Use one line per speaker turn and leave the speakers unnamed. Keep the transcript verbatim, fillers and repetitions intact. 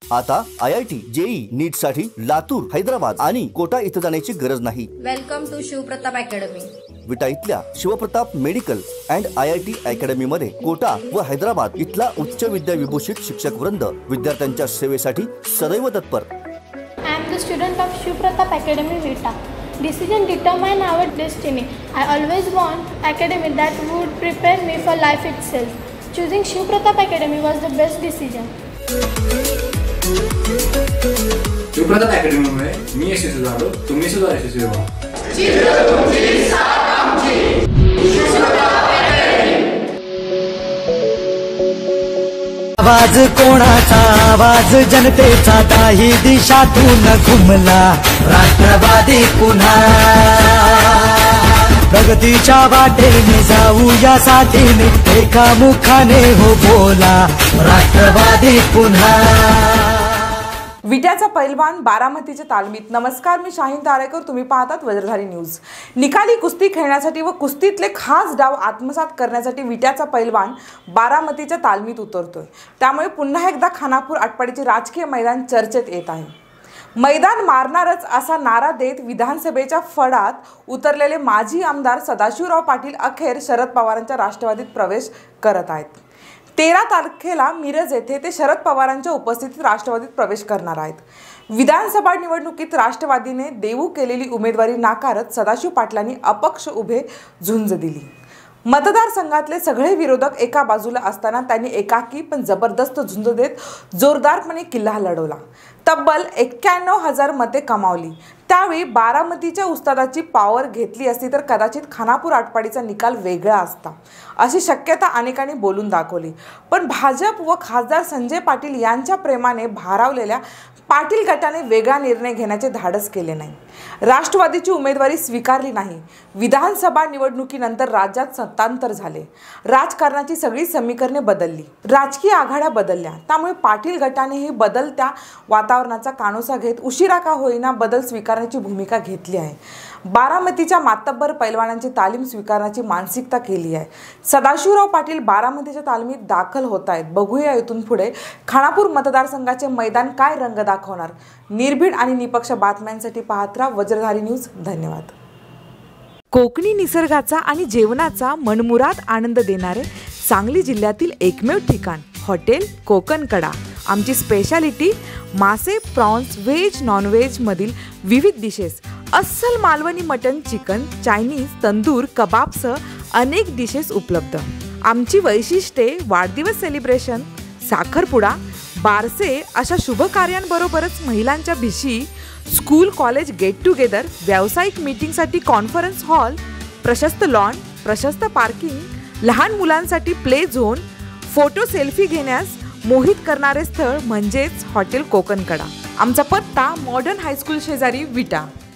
आता I I T, JEE, NEET साठी लातूर, हैदराबाद आणि कोटा इथं जाण्याची गरज नाही।
Welcome to Shivpratap academy.
विटा इथल्या Shivpratap medical and I I T academy मध्ये कोटा व हैदराबाद इथला उच्च विद्या विभूषित शिक्षक वृंद विद्यार्थ्यांच्या सेवेसाठी सदैव तत्पर।
I am the student of Shivpratap Academy, Vita. Decision determine our destiny. I always want academy that would prepare me for life itself. Choosing Shivpratap Academy was the best decision.
Shivpratap academy मुळे मी यशस्वी झालो, तुम्ही सुद्धा यशस्वी व्हा।
आवाज कोणाचा, आवाज जनतेचा, काही दिशातून घुमला राष्ट्रवादी पुन्हा। प्रगतीच्या वाटेने जाऊ या साथीने, एका मुखाने हो बोला राष्ट्रवादी पुन्हा।
विट्याचा पैलवान बारामतीच्या तालमीत। नमस्कार, मी शाहीन तारेकर, तुम्ही पाहतात वज्रधारी न्यूज। निकाली कुस्ती खेळण्यासाठी व कुस्तीतले खास डाव आत्मसात करण्यासाठी विट्याचा पैलवान बारामतीच्या तालमीत उतरतोय। त्यामुळे पुन्हा एकदा खानापूर आटपाडीचे राजकीय मैदान चर्चेत येत आहे। मैदान मारणारच असा नारा देत विधानसभेच्या फडात उतरलेले माजी आमदार सदाशिवराव पाटील अखेर शरद पवारांच्या राष्ट्रवादीत प्रवेश करत आहेत। तेरा तारखेला मिरज येथे ते शरद पवारांच्या उपस्थितीत राष्ट्रवादीत प्रवेश करणार आहेत। विधानसभा निवडणुकीत राष्ट्रवादीने देऊ केलेली उमेदवारी नाकारत सदाशिव पाटलांनी अपक्ष उभे झुंज दिली। मतदारसंघातले सगळे विरोधक एका बाजूला असताना त्यांनी एकाकी पण जबरदस्त झुंज देत जोरदारपणे किल्ला लढवला। तब्बल एक्क्याण्णव हजार मते कमावली। त्यावेळी बारामतीच्या उस्तादाची पावर घेतली असती तर कदाचित खानापूर आटपाडीचा निकाल वेगळा असता, अशी शक्यता अनेकांनी बोलून दाखवली। पण भाजप व खासदार संजय पाटील यांच्या प्रेमाने भारावलेल्या पाटील गटाने वेगळा निर्णय घेण्याचे धाडस केले नाही। राष्ट्रवादीची उमेदवारी स्वीकारली नाही। विधानसभा निवडणुकीनंतर राज्यात सत्तांतर झाले। राजकारणाची सगळी समीकरणे बदलली, राजकीय आघाड्या बदलल्या। त्यामुळे पाटील गटानेही बदलत्या वातावरणाचा कानोसा घेत उशिरा का होईना बदल स्वीकारण्याची भूमिका घेतली आहे। बारामतीच्या मातब्बर पैलवानांची तालीम स्वीकारण्याची मानसिकता केली आहे। सदाशिवराव पाटील बारामतीच्या तालमीत दाखल होत आहेत। बघूया इथून पुढे खानापूर मतदारसंघाचे मैदान काय रंग दाखवणार। निर्भीड आणि निपक्ष बातम्यांसाठी पाहत राहा वज्रधारी न्यूज। धन्यवाद।
कोकणी निसर्गाचा आणि जेवणाचा मनमुराद आनंद देणारे सांगली जिल्ह्यातील एकमेव ठिकाण हॉटेल कोकणकडा। आमची स्पेशालिटी मासे, प्रॉन्स, व्हेज, नॉनव्हेज मधील विविध डिशेस, अस्सल Malvani mutton, chicken, Chinese, tandoor, कबाबसह अनेक डिशेस उपलब्ध। आमची वैशिष्ट्ये वाढदिवस सेलिब्रेशन, साखरपुडा, बारसे अशा शुभ कार्यांबरोबरच महिलांच्या भिशी, स्कूल कॉलेज गेट टुगेदर, व्यावसायिक मीटिंगसाठी कॉन्फरन्स हॉल, प्रशस्त लॉन, प्रशस्त पार्किंग, लहान मुलांसाठी प्ले झोन, फोटो सेल्फी घेण्यास मोहित करणारे स्थळ म्हणजेच हॉटेल कोकणकडा। आमचा पत्ता मॉडर्न हायस्कूल शेजारी विटा।